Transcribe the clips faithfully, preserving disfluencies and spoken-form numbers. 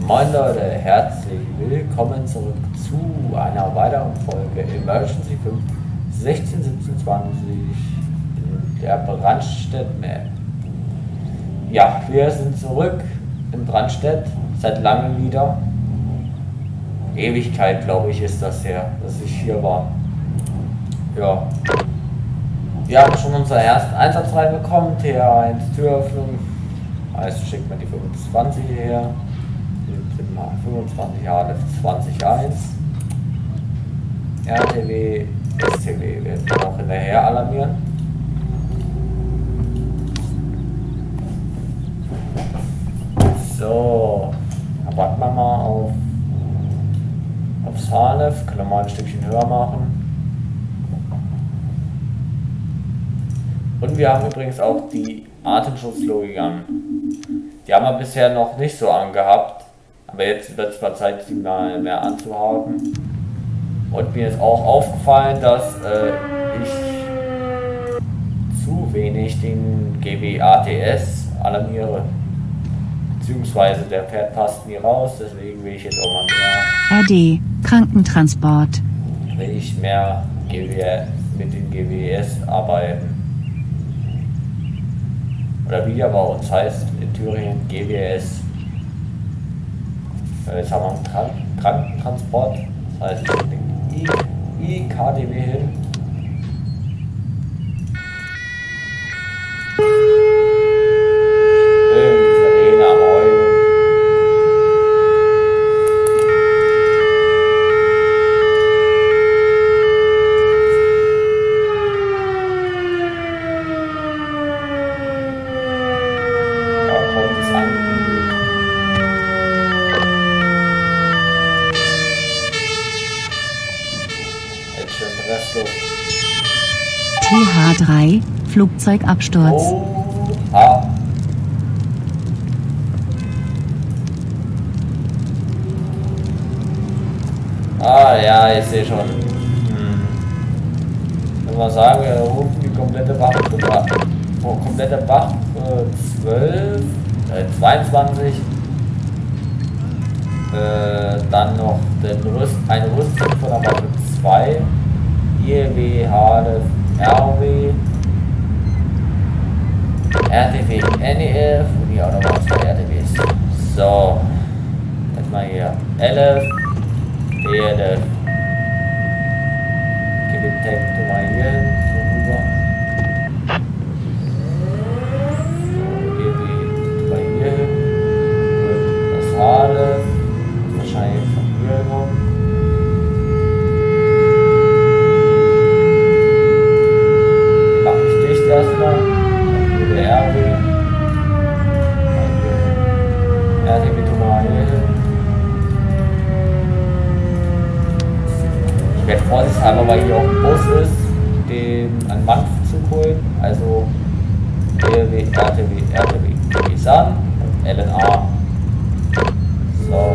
Moin Leute, herzlich willkommen zurück zu einer weiteren Folge Emergency fünf sechzehn siebzehn zwanzig in der Brandstedt-Map. Ja, wir sind zurück in Brandstedt, seit langem wieder. Ewigkeit, glaube ich, ist das her, dass ich hier war. Ja. Wir haben schon unseren ersten Einsatz reinbekommen, T H eins Türöffnung. Also schickt man die fünfundzwanzig her. fünfundzwanzig H zwanzig eins. R T W, S T W werden wir auch hinterher alarmieren. So, dann warten wir mal auf aufs Halef. Können wir mal ein Stückchen höher machen. Und wir haben übrigens auch die Atemschutzlogik an. Die haben wir bisher noch nicht so angehabt. Aber jetzt wird es mal Zeit, sie mal mehr anzuhaben. Und mir ist auch aufgefallen, dass äh, ich zu wenig den G W A T S alarmiere. Beziehungsweise der fährt fast nie raus, deswegen will ich jetzt auch mal mehr. R D, Krankentransport. Will ich mehr G W mit den G W S arbeiten. Oder wie der bei uns heißt in Thüringen, G W S. Jetzt haben wir einen Krank Krankentransport, das heißt ich schicke den I K D W hin. Die Sirene am Heulen. Da kommt es an. T H drei, Flugzeugabsturz. Oh, ah. ah ja, ich sehe schon. Hm. Wenn wir sagen, wir rufen die komplette Wache, oh, komplette Wache zwölf, äh, zweiundzwanzig. Äh, dann noch den Rüst, eine Rüstung von der Waffe zwei. I W, H D, R W, R T W, N E F und hier auch nochmal zwei R T Ws. So, jetzt mal hier L F, D L F. Gib den Tank mal hier hin, so rüber. So, gib die mal hier hin. Und das H D F, wahrscheinlich von hier kommen. Erstmal, dann hier der R W, R T W mal hier hin. Ich werde vorsichtshalber, weil hier auch ein Bus ist, den an Mann zu holen, also R W, R T W, R T W, San und L N A. So.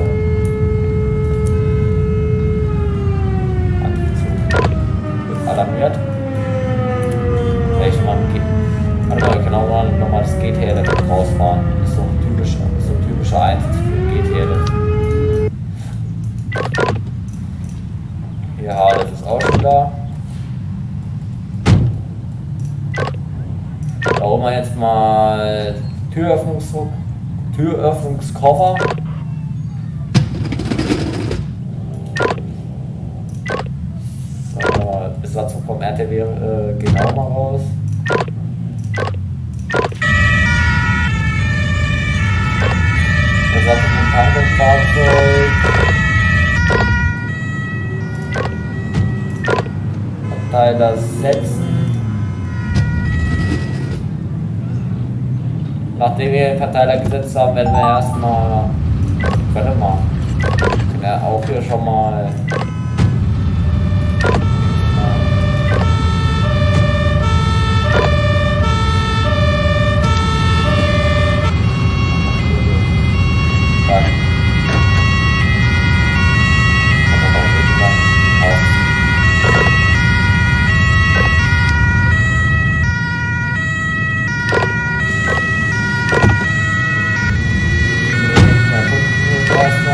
Anzug wird alarmiert. Ich mal Warte mal, genau mal nochmal das G T L rausfahren. Das ist so ein typischer, so ein typischer Einsatz für G T L. Hier H D F ist auch schon da. Da holen wir jetzt mal Türöffnungsdruck, Türöffnungskoffer. So, Besatzung vom R T W äh, genau mal raus. Besatzung vom Tankfahrzeug. Verteiler setzen. Nachdem wir den Verteiler gesetzt haben, werden wir erstmal. Warte mal. Wir können ja auch hier schon mal. Erstmal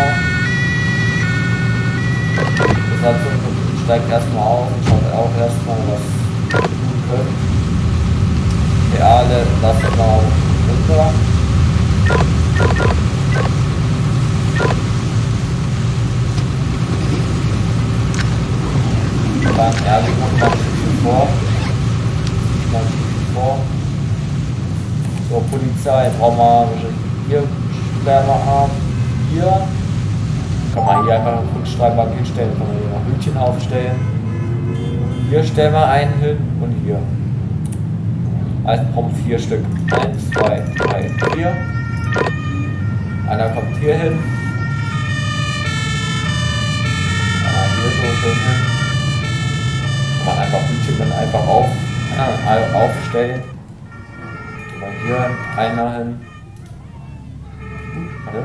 erstmal auf und schaut auch erstmal, was ihr tun könnt. Reale lassen wir mal runter. Dann Erling kommt noch ein Stückchen vor. Mal ein Stückchen vor. So, Polizei, brauchen wir hier Sperma haben. Hier. Kann man hier einfach einen Kunststreifbank hinstellen, kann man hier noch Hütchen aufstellen. Hier stellen wir einen hin und hier. Also brauchen vier Stück. Eins, zwei, drei, vier. Einer kommt hier hin. Einer hier so schön hin. Kann man einfach Hütchen dann einfach auf, äh, aufstellen. Gehen wir hier einer hin. Warte.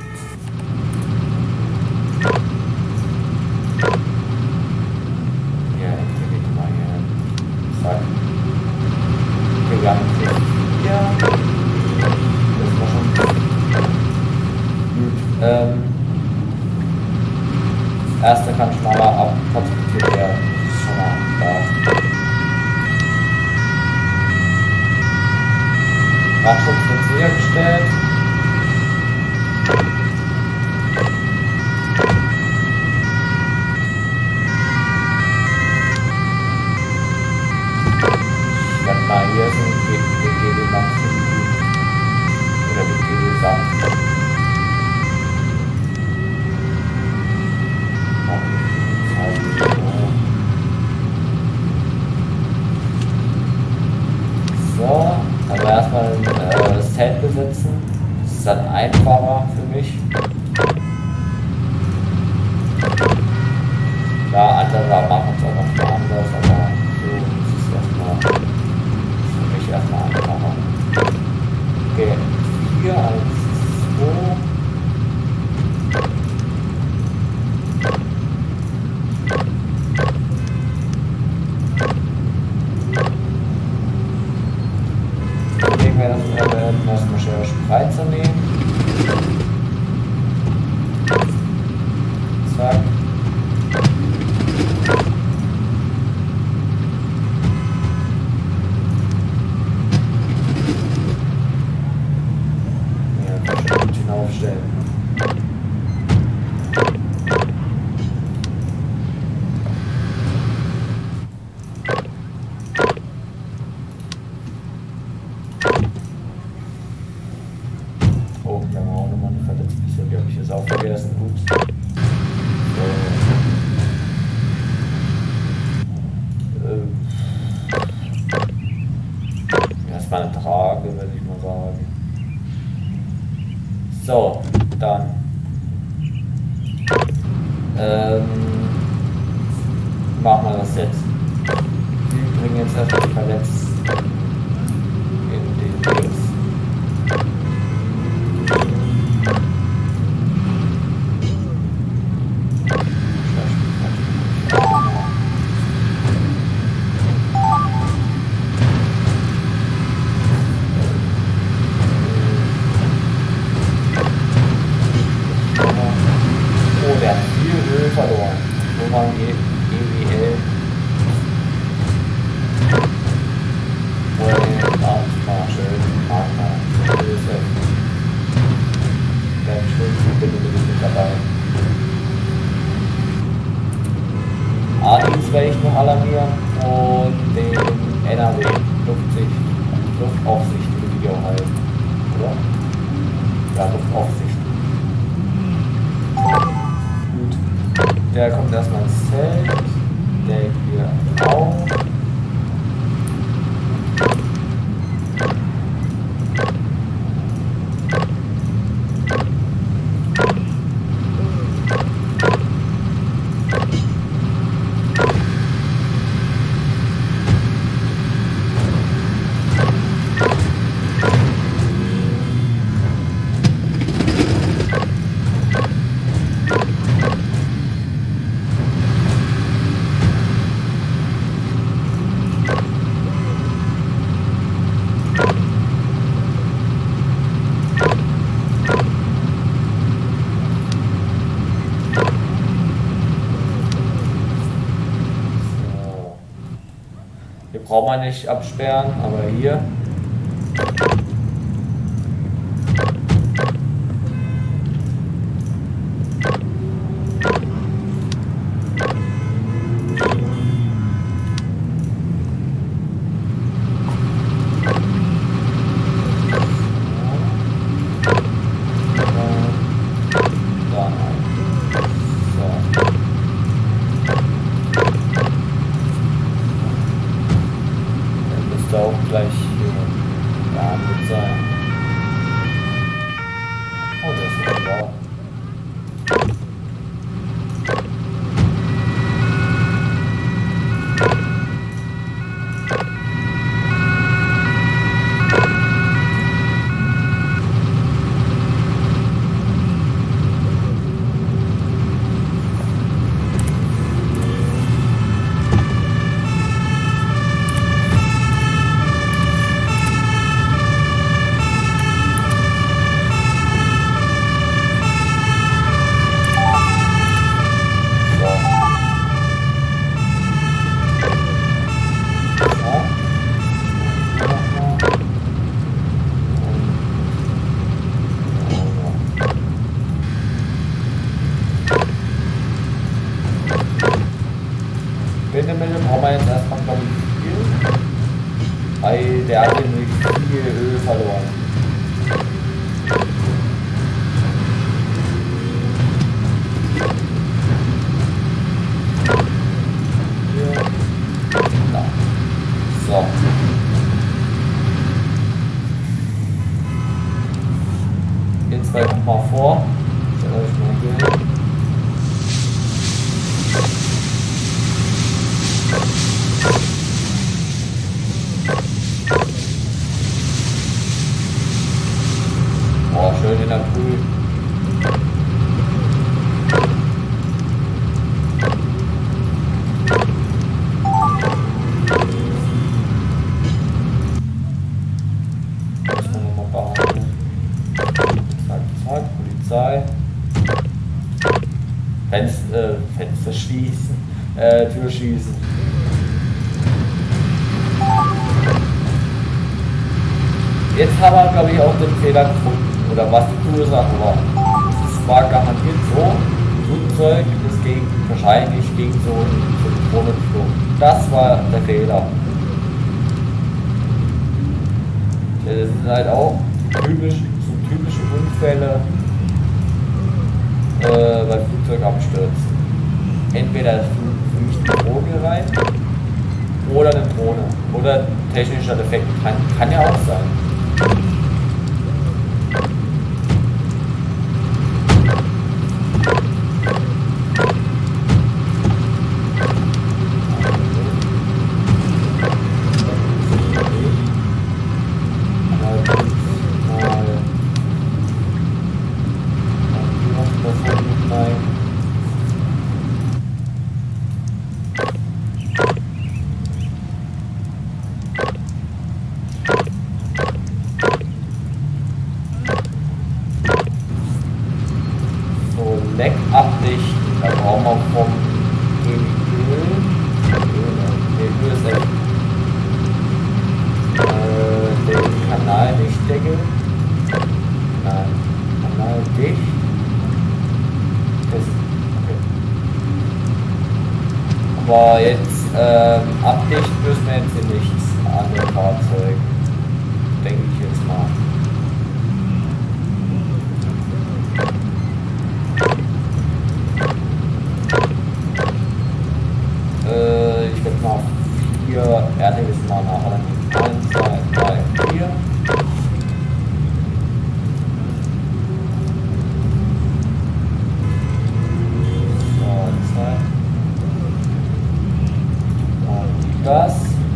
Hier, hier geht mal hier hin. Zack. Gegangen. Hier. Das war schon gut. Ähm. Erste kann schon mal abtransportiert werden. Das ist schon mal da. Brandschutz wird sichergestellt. Ich werde mal hier so den G W-Bank finden. Oder den G W-Bank. So, aber erstmal äh, das Zelt besetzen. Das ist dann einfacher für mich. Klar, andere machen es auch noch mal anders, aber so ist es erstmal für mich erstmal einfacher. Okay, hier eins, zwei. Erstmal schnell Spreizer nehmen. Zack. Ja, kann schon gut hinaufstellen. Vergessen, ups. So. Äh. Erstmal eine Trage, würde ich mal sagen. So, dann. Ähm, machen wir das jetzt. Wir bringen jetzt erstmal die Verletzten in den Dings. Verloren. Wo man G W L mal schön Partner Josef. Der schönste bitte bitte mit dabei. A-Dienst werde ich noch alarmieren und den N R W Luftsicht, Luftaufsicht Video halten. Oder? Ja, Luftaufsicht. Der kommt erstmal ins Zelt, der hier auch. Hier braucht man nicht absperren, aber hier. Windemühle brauchen wir jetzt erstmal, glaube ich, viel, weil der hat nämlich viel Öl verloren. Hier. Da. So. Jetzt gleich nochmal vor. Stellt euch mal hier hin. Oh, schön in der Brühe. Das muss man mal behalten. Zack, zack, Polizei. Fenster, äh, Fenster schließen, äh, Tür schließen. Jetzt haben wir, glaube ich, auch den Fehler gefunden. Oder was die Ursache war. Es war garantiert so, ein Flugzeug ist gegen, wahrscheinlich gegen so eine Drohne geflogen. Das war der Fehler. Das sind halt auch typisch, so typische Unfälle äh, bei Flugzeugabstürzen. Entweder es fliegt eine Drohne rein oder eine Drohne. Oder technischer Defekt. Kann, kann ja auch sein. Leck abdichten, da brauchen wir vom Öl, Öl ist echt, äh, den Kanaldichtdeckel, nein, Kanaldicht, ist, okay. Aber jetzt ähm, abdichten müssen wir jetzt hier nichts an dem Fahrzeug, denke ich jetzt mal. Ich werde mal vier Erdnebel mal nach. eins, zwei, drei, vier. So, zwei. Und das.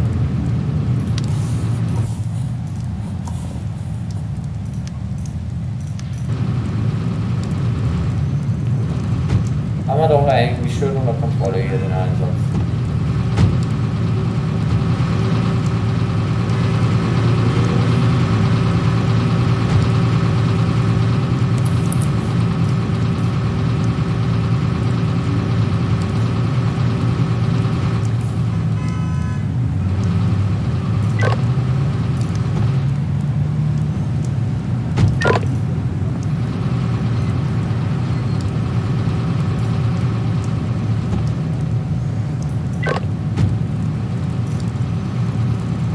Haben wir doch eigentlich schön unter Kontrolle hier den Einsatz.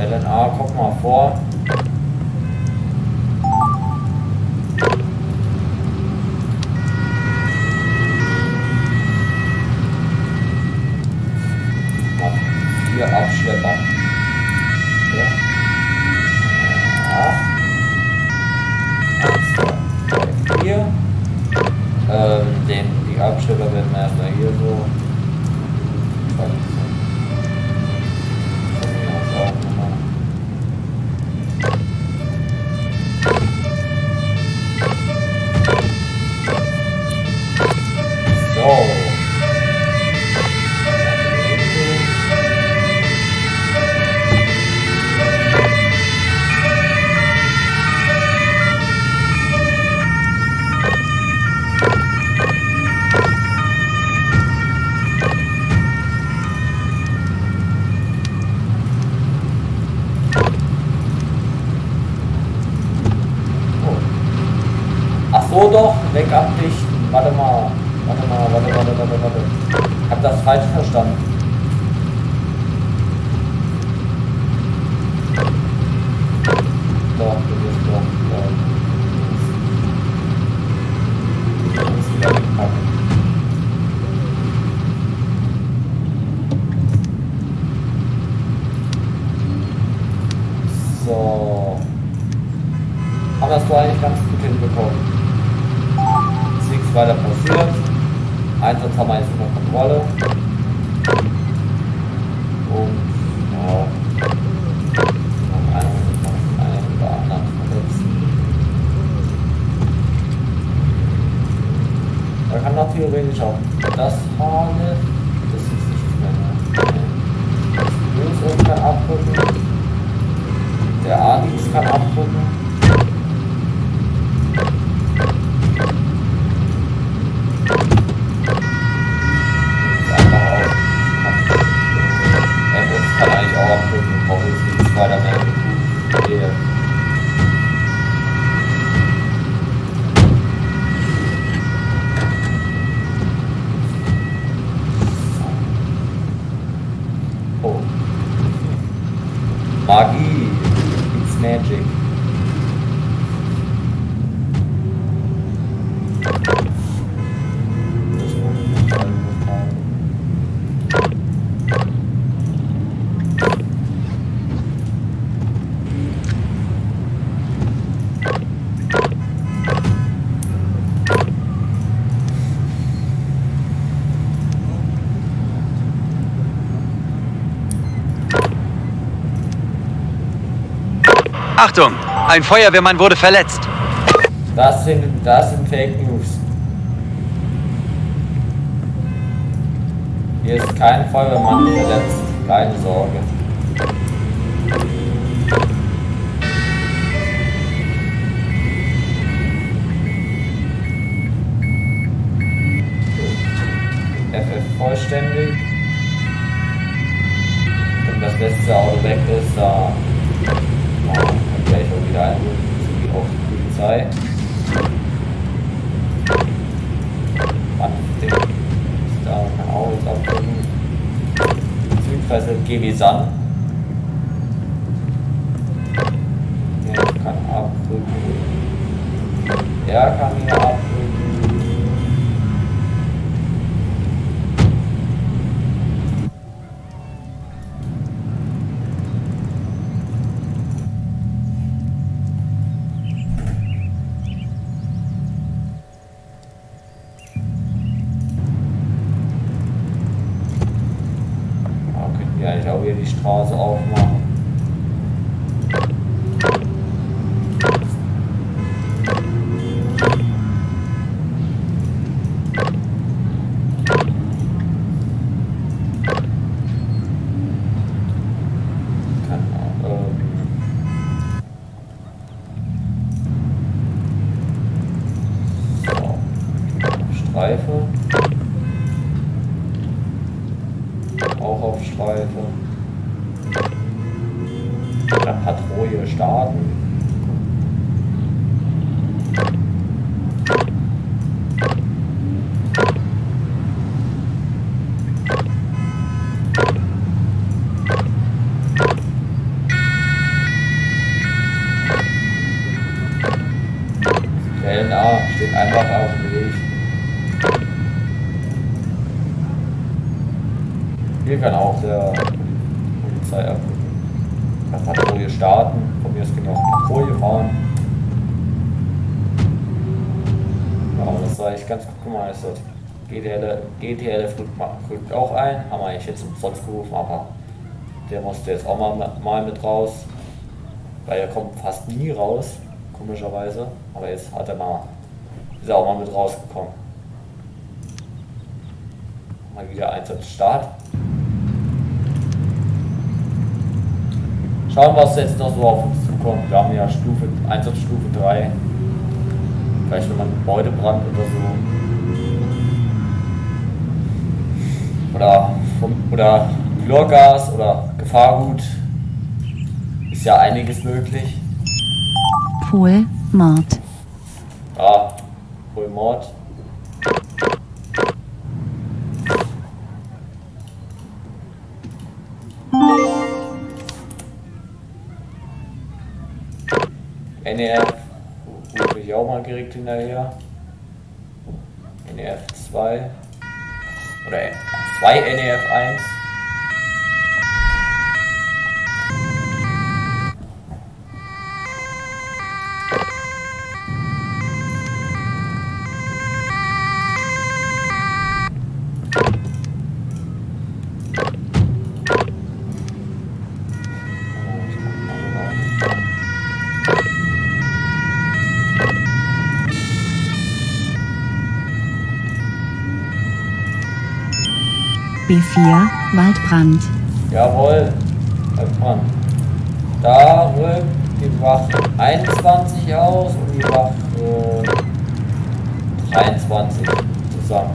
L N A, guck mal vor. Vier Abschlepper. Ja. eins, zwei, drei, vier. Ähm, den, die Abschlepper werden wir erstmal hier so. So. So doch, weg abdichten. Warte mal. Warte mal, warte, warte, warte, warte. Ich hab das falsch verstanden. Doch, du bist doch. Du musst wieder wegpacken. So. Haben das doch eigentlich ganz gut hinbekommen. Nichts weiter passiert. Einsatz haben wir jetzt unter Kontrolle. Und ja, noch einen, noch einen oder anderen verletzen. Da kann noch theoretisch auch das Haare. Das ist nichts mehr. Das Böse kann abrücken. Der Adix kann abrücken. Kann eigentlich auch abdrücken, brauche ich nichts weiter mehr tun. Oh. Magie. It's magic. Achtung! Ein Feuerwehrmann wurde verletzt. Das sind, das sind Fake News. Hier ist kein Feuerwehrmann verletzt. Keine Sorge. F F vollständig. Wenn das letzte Auto weg ist, da ja, kann gleich auch wieder einholen, so wie auch die Polizei. Manfred ist da, kann auch jetzt abdrücken. Beziehungsweise G W San. Der kann abdrücken. Er kann hier abdrücken. Ich auch hier die Straße aufmachen. Kann auch, ähm so. Streife. Auch auf Streife. Oder Patrouille starten. Steht einfach auf dem Weg. Hier kann auch der Polizei abgucken. Kann Patrouille starten. Von mir aus können wir auch Patrouille fahren. Ja, das sah ich ganz gut gemeistert. G T L F rückt, rückt auch ein. Haben wir eigentlich jetzt umsonst gerufen, aber der musste jetzt auch mal, mal mit raus. Weil er kommt fast nie raus, komischerweise. Aber jetzt hat er mal, ist er auch mal mit rausgekommen. Mal wieder Einsatz Start. Schauen, was jetzt noch so auf uns zukommt. Wir haben ja Stufe, Einsatzstufe drei. Vielleicht wenn man Gebäudebrand oder so. Oder, oder Chlorgas oder Gefahrgut. Ist ja einiges möglich. Pol, Mord. Ja, Pol, Mord. N E F rufe ich auch mal direkt hinterher. N E F zwei oder zwei N E F eins. B vier, Waldbrand. Jawohl, Waldbrand. Da rückt die Wache einundzwanzig aus und die Wache dreiundzwanzig zusammen.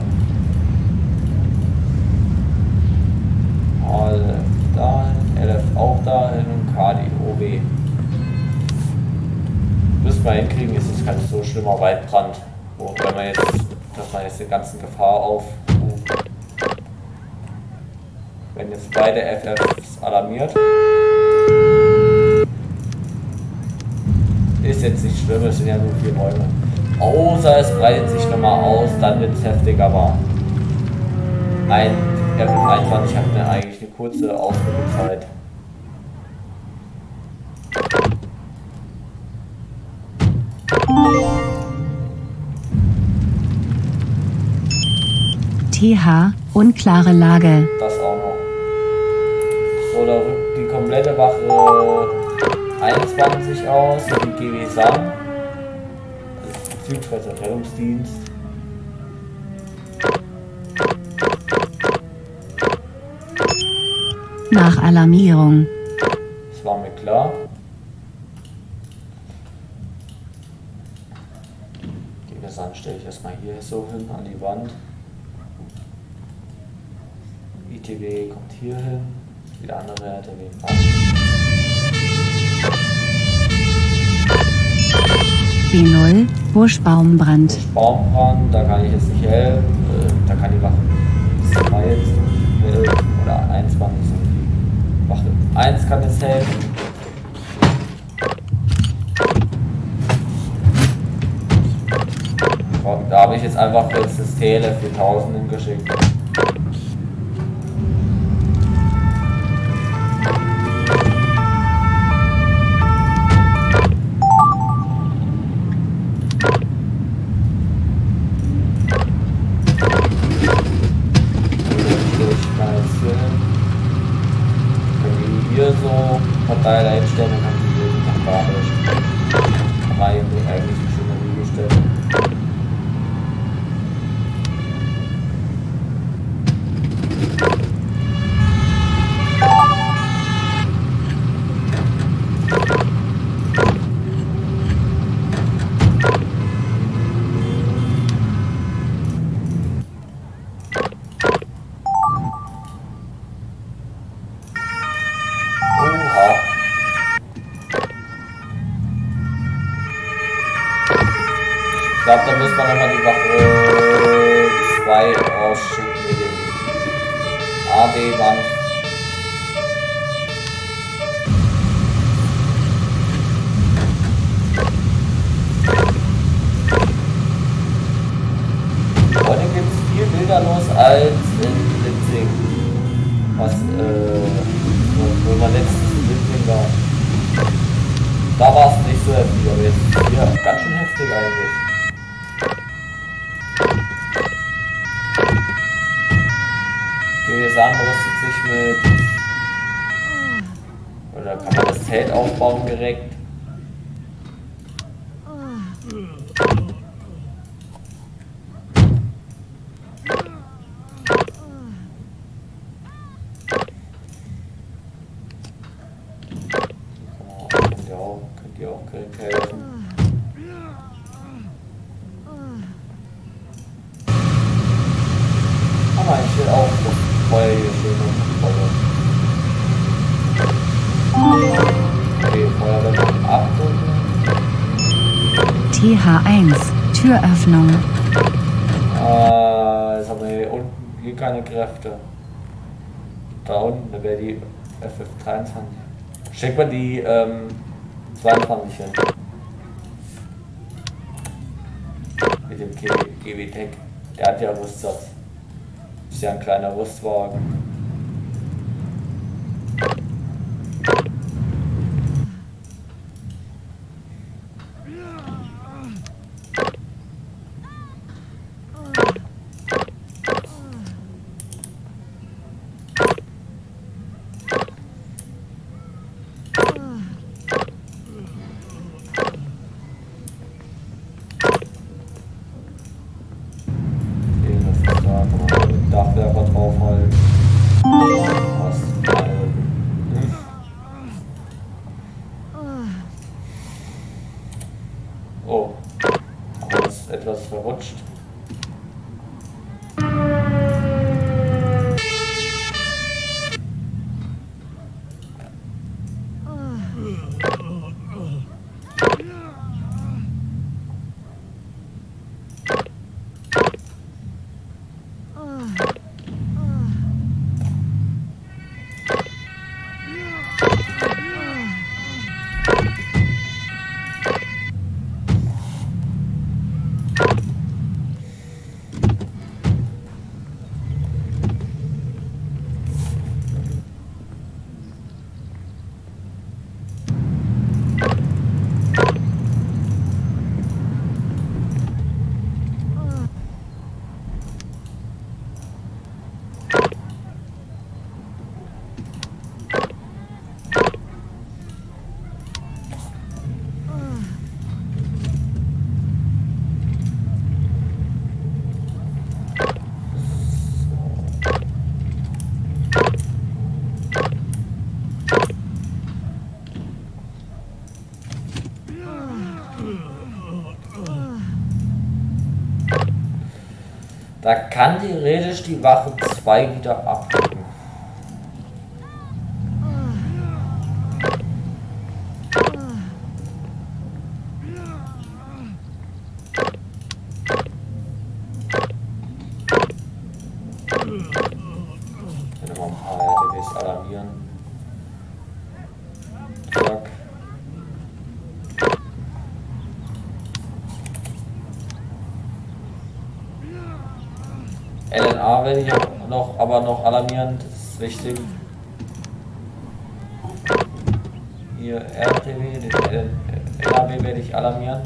L F dahin, L F auch dahin und K D O B. Müssen wir hinkriegen, ist es kein so schlimmer Waldbrand. Wo, wenn man jetzt, dass man jetzt die ganzen Gefahr aufruft. Wenn jetzt beide F Fs alarmiert. Ist jetzt nicht schlimm, es sind ja nur vier Bäume. Außer es breitet sich nochmal aus, dann wird es heftig, aber ein F F einundzwanzig hat mir eigentlich eine kurze Ausrückezeit. T H, unklare Lage. Das auch noch. So, da rückt die komplette Wache einundzwanzig aus, die G W Sam. Das ist der Südschweizer Rettungsdienst. Nach Alarmierung. Das war mir klar. Die Gesamt stelle ich erstmal hier so hin an die Wand. I T W kommt hier hin. Wieder andere R T W fahren. B null, Buschbaumbrand. Buschbaumbrand, da kann ich jetzt nicht helfen. Äh, da kann die Wache zwei jetzt helfen. Oder einundzwanzig sind die Wache eins kann jetzt helfen. Da habe ich jetzt einfach jetzt das T L F viertausend hingeschickt. So Partei einstellen, dann kann sie lesen nach Badisch. Aber eigentlich eine schöne Liegestelle. Ich glaube, da muss man nochmal die Wache zwei rausschicken mit dem A B-Band. Oder kann man das Zelt aufbauen direkt? Oh, könnt ihr auch, könnt ihr auch direkt helfen. Aber ich will auch das Feuer hier schön und Feuer. Okay, Feuerwehr abdrücken. T H eins, Türöffnung. Ah, jetzt haben wir hier unten hier keine Kräfte. Da unten, da wäre die F F dreiundzwanzig. Schick mal die ähm, zweiundzwanzig hin. Mit dem G W Tech. Der hat ja Rüstsatz. Ist ja ein kleiner Rüstwagen. Dachwerfer draufhalten. Was? Oh, aber ist etwas verrutscht. Da kann theoretisch die Wache zwei wieder abrücken. Ich will noch ein paar R T Ws alarmieren. Zack. L N A werde ich auch noch, aber noch alarmieren, das ist wichtig. Hier R T W, den L A W werde ich alarmieren.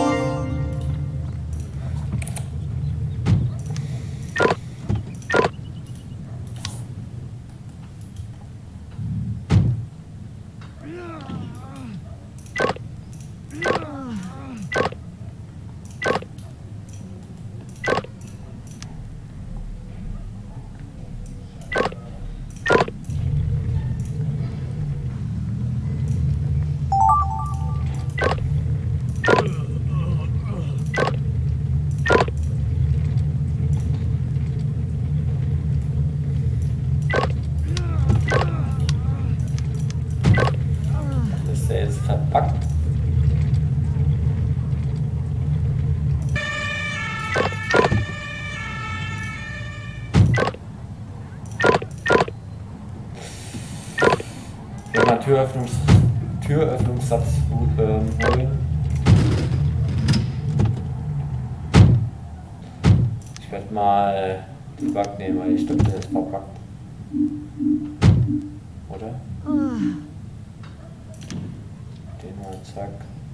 Ist der jetzt verpackt? Ich werde mal Türöffnungs Türöffnungssatz ähm, holen. Ich werde mal die Bug nehmen, weil ich glaube, der ist verpackt. Oder? Den mal, zack.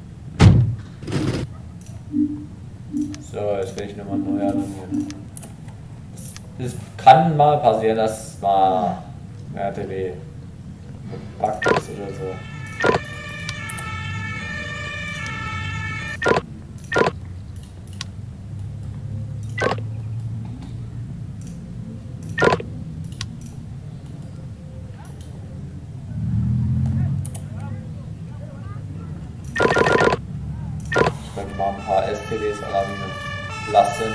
So, jetzt will ich nochmal neu alarmieren. Es kann mal passieren, dass mal R T W verbuggt ist oder so. Ich könnte mal ein paar S P Ds alarmieren lassen.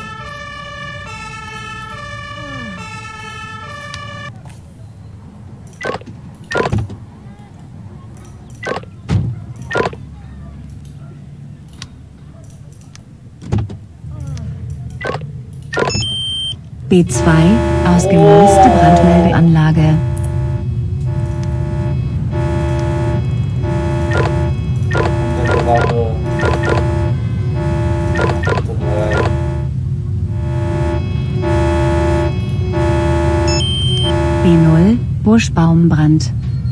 B zwei, ausgelöste Brandmeldeanlage. B null, Buschbaumbrand.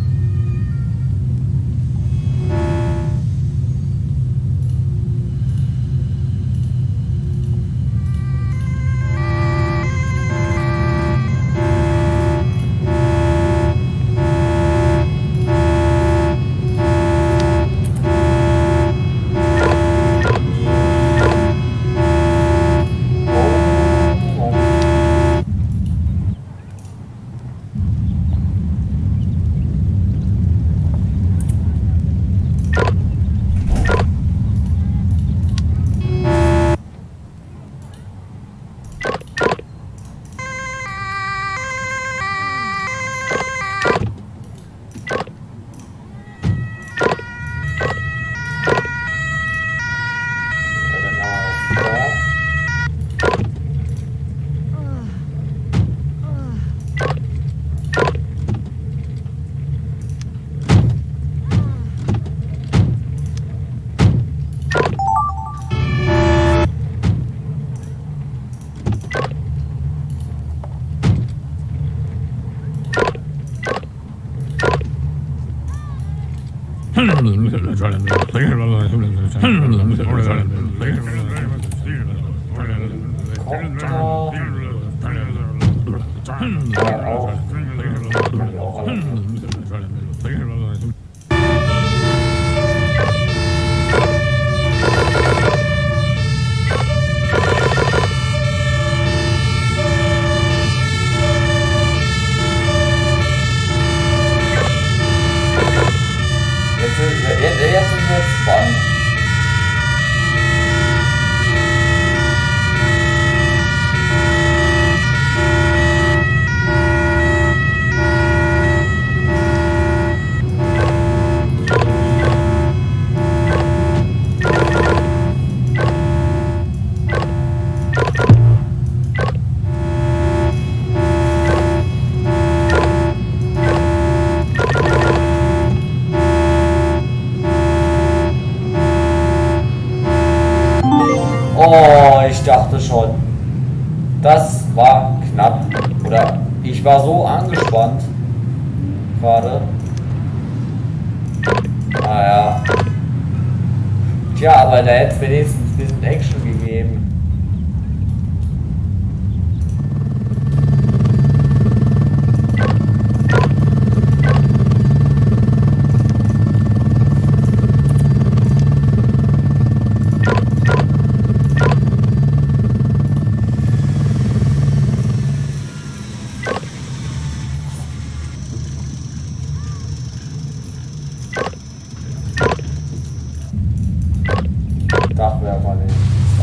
Oh, ich dachte schon. Das war knapp. Oder ich war so angespannt. Gerade. Naja. Tja, aber da hätte es wenigstens ein bisschen Action gegeben. Dachwerfer nicht.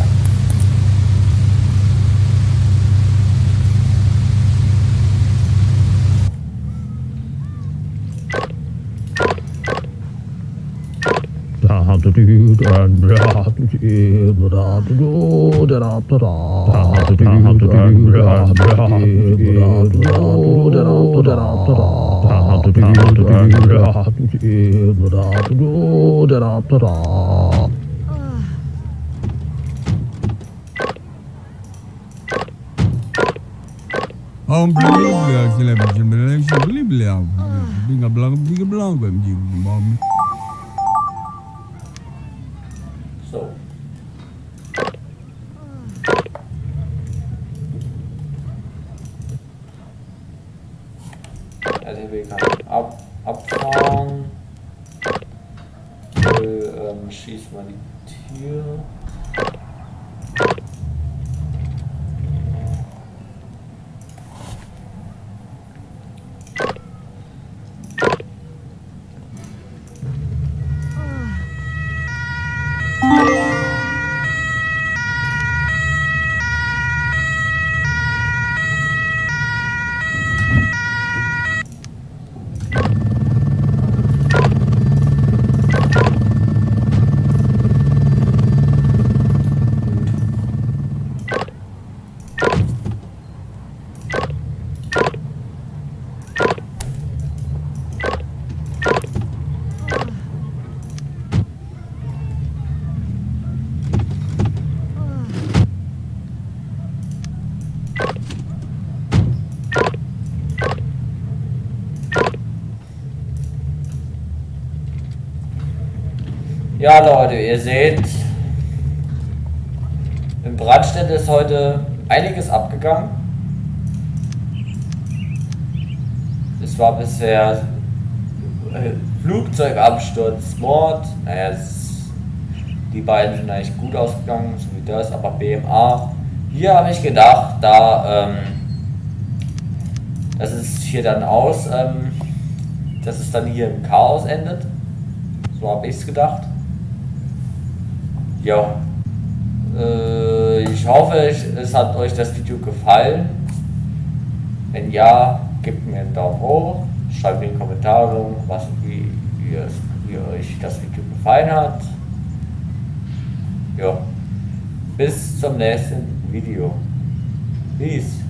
Ông beli beli sila macam beli beli beli am. Binga belang binga belang beim jim mom. So. L T W kann ab. abfahren. Äh, ähm, schieß mal die Tür. Ja Leute, ihr seht, in Brandstätte ist heute einiges abgegangen. Es war bisher Flugzeugabsturz, Mord, naja, es, die beiden sind eigentlich gut ausgegangen, so wie das, aber B M A, hier habe ich gedacht, da, ähm, dass es hier dann aus, ähm, dass es dann hier im Chaos endet, so habe ich es gedacht. Ja, äh, ich hoffe, es hat euch das Video gefallen. Wenn ja, gebt mir einen Daumen hoch, schreibt in die Kommentare, was, wie, wie, es, wie euch das Video gefallen hat. Ja, bis zum nächsten Video. Peace.